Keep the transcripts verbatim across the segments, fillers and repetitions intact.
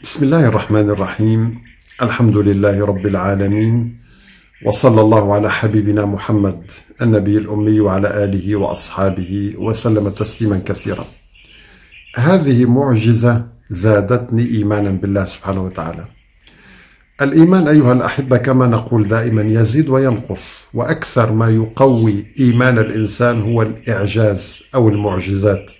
بسم الله الرحمن الرحيم. الحمد لله رب العالمين، وصلى الله على حبيبنا محمد النبي الأمي وعلى آله وأصحابه وسلم تسليما كثيرا. هذه معجزة زادتني إيمانا بالله سبحانه وتعالى. الإيمان أيها الأحبة كما نقول دائما يزيد وينقص، وأكثر ما يقوي إيمان الإنسان هو الإعجاز أو المعجزات.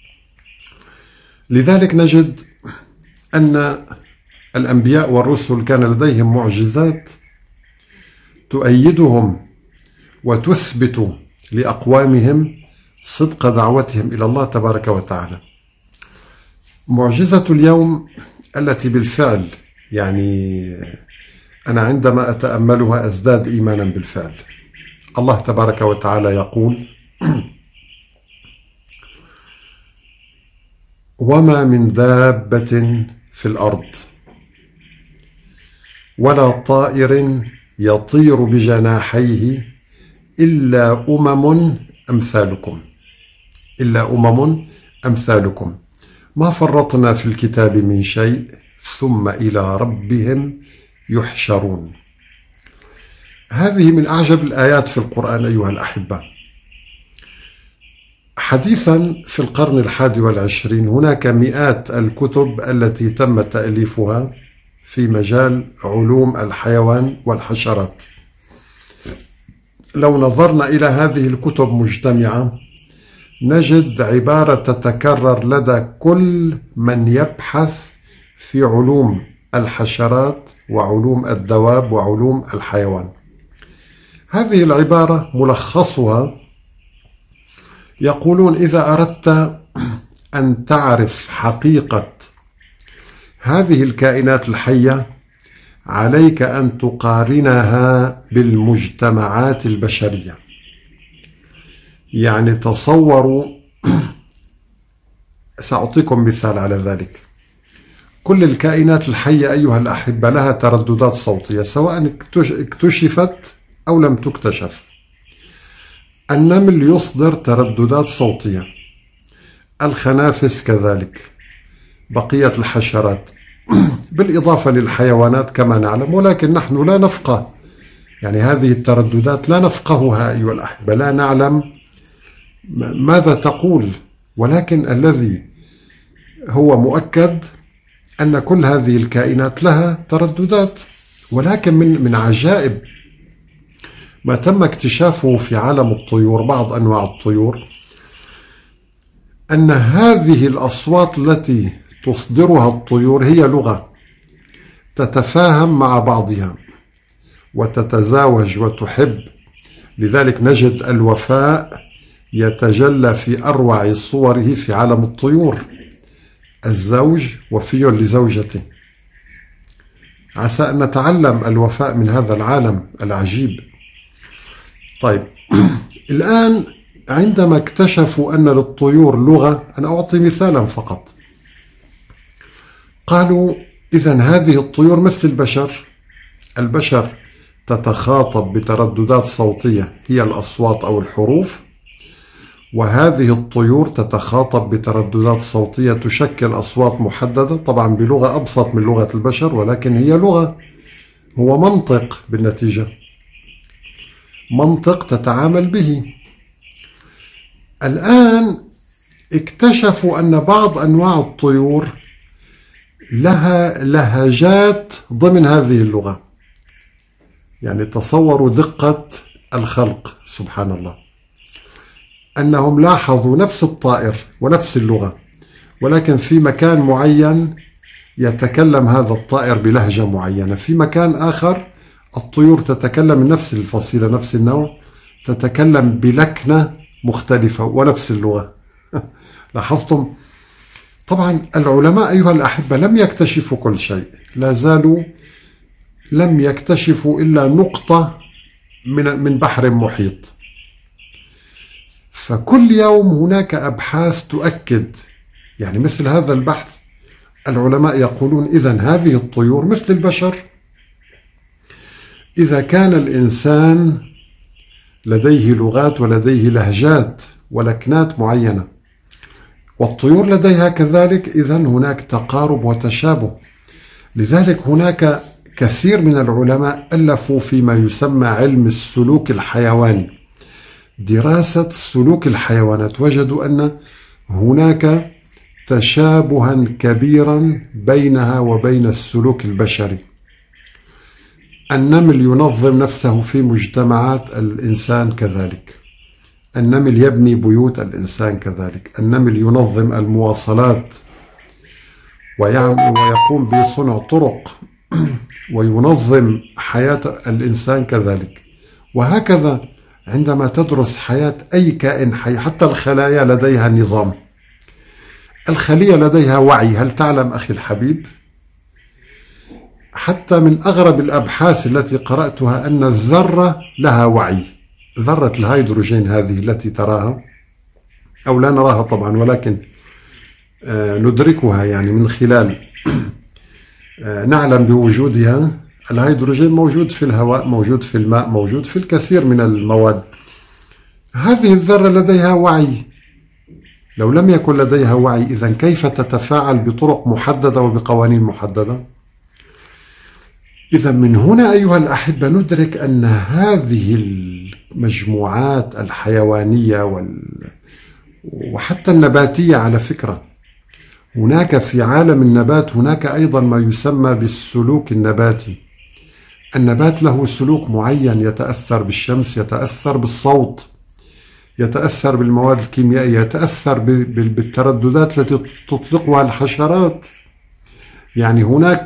لذلك نجد أن الأنبياء والرسل كان لديهم معجزات تؤيدهم وتثبت لأقوامهم صدق دعوتهم إلى الله تبارك وتعالى. معجزة اليوم التي بالفعل يعني أنا عندما أتأملها أزداد إيمانا بالفعل. الله تبارك وتعالى يقول: وما من دابة في الأرض ولا طائر يطير بجناحيه إلا أمم أمثالكم إلا أمم أمثالكم ما فرطنا في الكتاب من شيء ثم إلى ربهم يحشرون. هذه من أعجب الآيات في القرآن أيها الأحبة. حديثا في القرن الحادي والعشرين هناك مئات الكتب التي تم تأليفها في مجال علوم الحيوان والحشرات. لو نظرنا إلى هذه الكتب مجتمعة نجد عبارة تتكرر لدى كل من يبحث في علوم الحشرات وعلوم الدواب وعلوم الحيوان. هذه العبارة ملخصها يقولون: إذا أردت أن تعرف حقيقة هذه الكائنات الحية عليك أن تقارنها بالمجتمعات البشرية. يعني تصوروا، سأعطيكم مثال على ذلك. كل الكائنات الحية أيها الأحبة لها ترددات صوتية سواء اكتشفت أو لم تكتشف. النمل يصدر ترددات صوتية، الخنافس كذلك، بقية الحشرات، بالإضافة للحيوانات كما نعلم، ولكن نحن لا نفقه يعني هذه الترددات لا نفقهها أيها الأحبة، لا نعلم ماذا تقول، ولكن الذي هو مؤكد أن كل هذه الكائنات لها ترددات. ولكن من من عجائب ما تم اكتشافه في عالم الطيور، بعض أنواع الطيور، أن هذه الأصوات التي تصدرها الطيور هي لغة تتفاهم مع بعضها وتتزاوج وتحب. لذلك نجد الوفاء يتجلى في أروع صوره في عالم الطيور. الزوج وفي لزوجته. عسى أن نتعلم الوفاء من هذا العالم العجيب. طيب الآن عندما اكتشفوا أن للطيور لغة، أنا أعطي مثالا فقط، قالوا: إذن هذه الطيور مثل البشر. البشر تتخاطب بترددات صوتية هي الأصوات أو الحروف، وهذه الطيور تتخاطب بترددات صوتية تشكل أصوات محددة، طبعا بلغة أبسط من لغة البشر، ولكن هي لغة، هو منطق بالنتيجة، منطق تتعامل به. الآن اكتشفوا أن بعض أنواع الطيور لها لهجات ضمن هذه اللغة. يعني تصوروا دقة الخلق، سبحان الله، أنهم لاحظوا نفس الطائر ونفس اللغة، ولكن في مكان معين يتكلم هذا الطائر بلهجة معينة، في مكان آخر الطيور تتكلم من نفس الفصيلة نفس النوع تتكلم بلكنة مختلفة ونفس اللغة. لاحظتم؟ طبعا العلماء أيها الأحبة لم يكتشفوا كل شيء، لا زالوا لم يكتشفوا إلا نقطة من من بحر محيط. فكل يوم هناك أبحاث تؤكد يعني مثل هذا البحث. العلماء يقولون: إذن هذه الطيور مثل البشر. إذا كان الإنسان لديه لغات ولديه لهجات ولكنات معينة والطيور لديها كذلك، إذن هناك تقارب وتشابه. لذلك هناك كثير من العلماء ألفوا فيما يسمى علم السلوك الحيواني، دراسة سلوك الحيوانات. وجدوا أن هناك تشابها كبيرا بينها وبين السلوك البشري. النمل ينظم نفسه في مجتمعات، الإنسان كذلك. النمل يبني بيوت، الإنسان كذلك. النمل ينظم المواصلات ويعمل ويقوم بصنع طرق وينظم حياة الإنسان كذلك. وهكذا عندما تدرس حياة أي كائن حي، حتى الخلايا لديها نظام. الخلية لديها وعي. هل تعلم أخي الحبيب؟ حتى من أغرب الأبحاث التي قرأتها أن الذرة لها وعي. ذرة الهيدروجين هذه التي تراها أو لا نراها طبعا، ولكن ندركها يعني من خلال نعلم بوجودها. الهيدروجين موجود في الهواء، موجود في الماء، موجود في الكثير من المواد. هذه الذرة لديها وعي. لو لم يكن لديها وعي، إذن كيف تتفاعل بطرق محددة وبقوانين محددة؟ إذن من هنا أيها الأحبة ندرك أن هذه المجموعات الحيوانية وال... وحتى النباتية على فكرة، هناك في عالم النبات هناك أيضا ما يسمى بالسلوك النباتي. النبات له سلوك معين، يتأثر بالشمس، يتأثر بالصوت، يتأثر بالمواد الكيميائية، يتأثر بالترددات التي تطلقها الحشرات. يعني هناك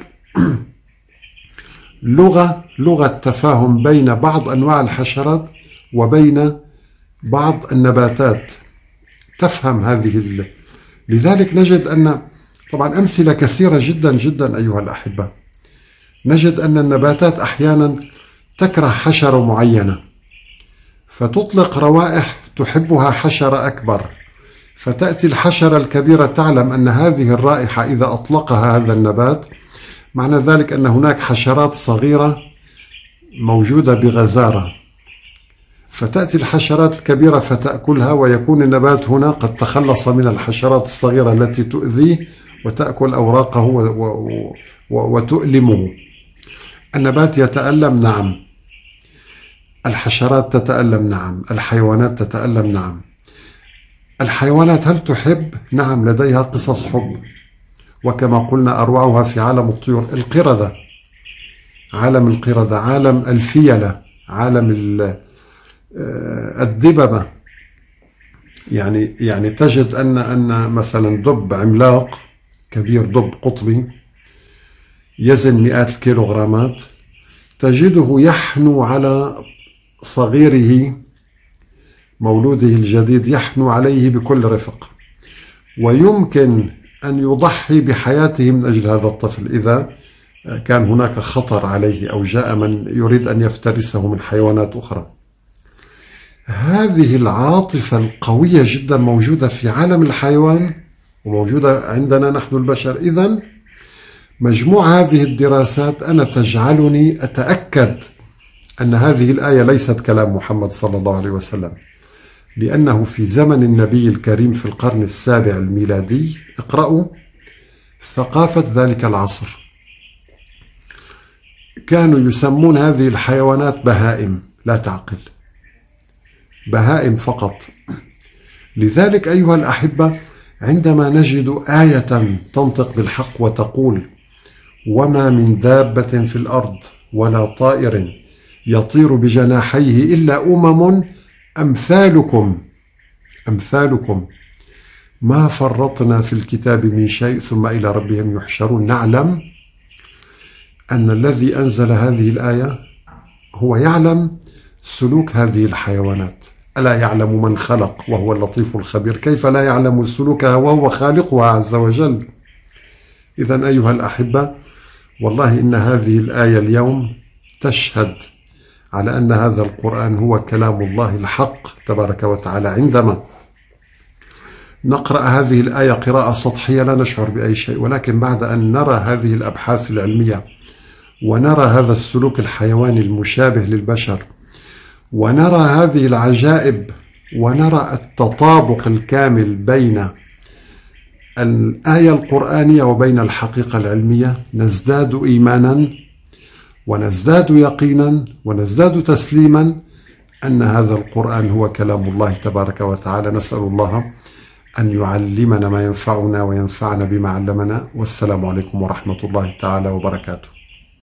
لغة لغة تفاهم بين بعض أنواع الحشرات وبين بعض النباتات، تفهم هذه ال... لذلك نجد أن طبعا أمثلة كثيرة جدا جدا أيها الأحبة. نجد أن النباتات أحيانا تكره حشرة معينة فتطلق روائح تحبها حشرة أكبر، فتأتي الحشرة الكبيرة تعلم أن هذه الرائحة إذا أطلقها هذا النبات معنى ذلك أن هناك حشرات صغيرة موجودة بغزارة، فتأتي الحشرات الكبيرة فتأكلها، ويكون النبات هنا قد تخلص من الحشرات الصغيرة التي تؤذيه وتأكل أوراقه وتؤلمه. النبات يتألم، نعم. الحشرات تتألم، نعم. الحيوانات تتألم، نعم. الحيوانات هل تحب؟ نعم، لديها قصص حب، وكما قلنا أروعها في عالم الطيور. القردة، عالم القردة، عالم الفيلة، عالم الدببة. يعني يعني تجد أن أن مثلا دب عملاق كبير، دب قطبي يزن مئات الكيلوغرامات، تجده يحنو على صغيره مولوده الجديد، يحنو عليه بكل رفق، ويمكن أن يضحي بحياته من أجل هذا الطفل إذا كان هناك خطر عليه أو جاء من يريد أن يفترسه من حيوانات أخرى. هذه العاطفة القوية جدا موجودة في عالم الحيوان وموجودة عندنا نحن البشر. إذن مجموع هذه الدراسات أنا تجعلني أتأكد أن هذه الآية ليست كلام محمد صلى الله عليه وسلم، لأنه في زمن النبي الكريم في القرن السابع الميلادي، اقرأوا ثقافة ذلك العصر، كانوا يسمون هذه الحيوانات بهائم لا تعقل، بهائم فقط. لذلك أيها الأحبة عندما نجد آية تنطق بالحق وتقول وما من دابة في الأرض ولا طائر يطير بجناحيه إلا أمم أمثالكم أمثالكم ما فرطنا في الكتاب من شيء ثم إلى ربهم يحشرون، نعلم أن الذي أنزل هذه الآية هو يعلم سلوك هذه الحيوانات. ألا يعلم من خلق وهو اللطيف الخبير؟ كيف لا يعلم سلوكها وهو خالقها عز وجل؟ إذن أيها الأحبة، والله إن هذه الآية اليوم تشهد على أن هذا القرآن هو كلام الله الحق تبارك وتعالى. عندما نقرأ هذه الآية قراءة سطحية لا نشعر بأي شيء، ولكن بعد أن نرى هذه الأبحاث العلمية ونرى هذا السلوك الحيواني المشابه للبشر ونرى هذه العجائب ونرى التطابق الكامل بين الآية القرآنية وبين الحقيقة العلمية نزداد إيمانا ونزداد يقينا ونزداد تسليما أن هذا القرآن هو كلام الله تبارك وتعالى. نسأل الله أن يعلمنا ما ينفعنا وينفعنا بما علمنا. والسلام عليكم ورحمة الله تعالى وبركاته.